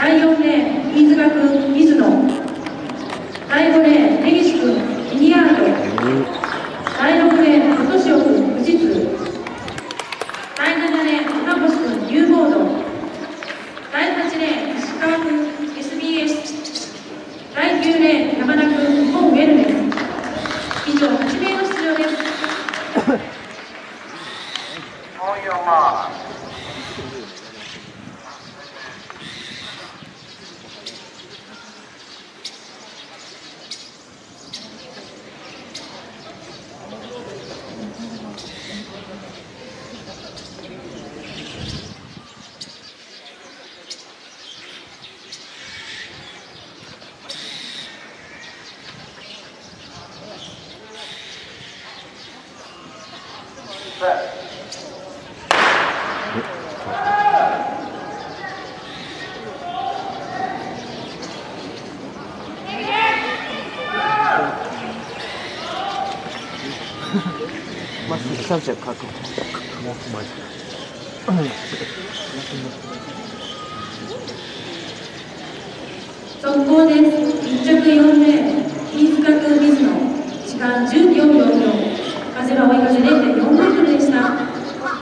第4レーン飯塚君水野、第5レーン根岸君イニアート、第6レーン琴潮君富士通、第7レーン船越君 U ボード、第8レーン石川君 SBS、第9レーン山田君日本ウェルネス。以上8名の出場です。 まっすぐ3着書く。 速報です。1着4レーン飯塚君水野、時間14秒4、風は追い風 0.4 メートル。